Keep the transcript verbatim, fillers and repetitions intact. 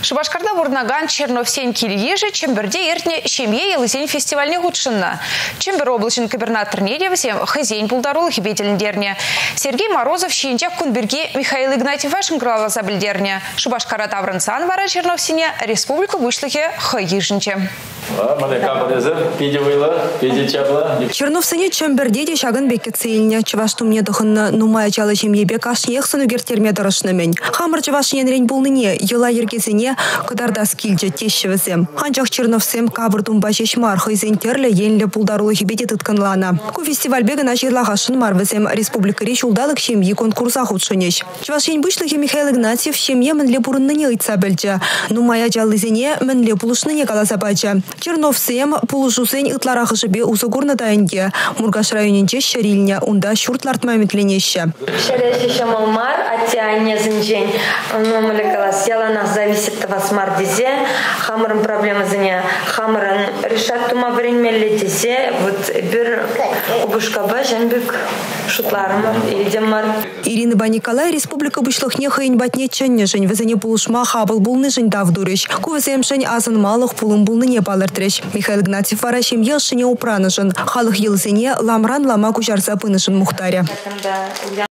Шубашкарда вурнаган Черновсен килиежи чемберде эртне шемье елызен фестивальне худшынна. Чембер облачын губернатор Недевсем хозяин пулдарул хибетеліндерне. Сергей Морозов шиенчак кунберге Михаил Игнатьев вашим крала забылдерне. Шубашкара таврынсан вара Черновсене республика вышлыхе хыйышынче. Черновсене чемберде шагын бекке цельня. Чаваштумне дохынна нумая чалы шемьебе кашнех сынугертерме дырышнымень. Хамыр чавашнен рень булныне ела ергесене кыдарда скилже тещевесем. Анчах Черновсем кабыртум башешмар хызен терле енле пулдарулы хибете тытканлана. Ку фестиваль бегана шерлахашын марвесем республика решулдалык шемьи конкурса худшынеш. Чавашен вышлыхе Михаил Игнатьев шемье менле бурынныне ыйтса бельче. Нумая чалызене менле пулышныне каласа бача. Черновсем пулышусен ытларахышыбе усугурна дайынге. Мургаш районенче шерильня унда шуртларт маметленеще. Шереше шамалмар, атя не зинжень. Но молекалас яла нас зависит от вас мардизе. Хамырын проблема зине. Хамырын решат тума время летизе. Вот бир убушкаба женбик шутларым идеммар. Ирина Баникалай республика вышлыхне хыйн батне ченне жень. Везене пулышма хабыл булны жень давдурыш. Кувезем шень азын малых пулым булны не балыртрыш. Михаил Игнатьев варашем елшыне упранышын. Халық елзене ламран лама кучарса пынышын мухтаря.